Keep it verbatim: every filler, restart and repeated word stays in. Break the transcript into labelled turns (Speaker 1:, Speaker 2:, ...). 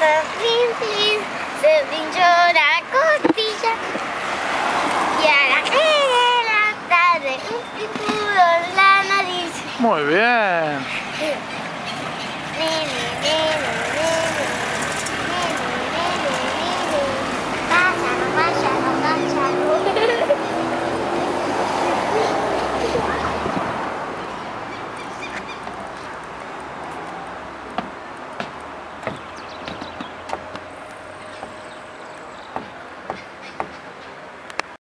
Speaker 1: se pinchó la costilla y a las tres de la tarde un picudo en la nariz.
Speaker 2: Muy bien.
Speaker 1: Ni,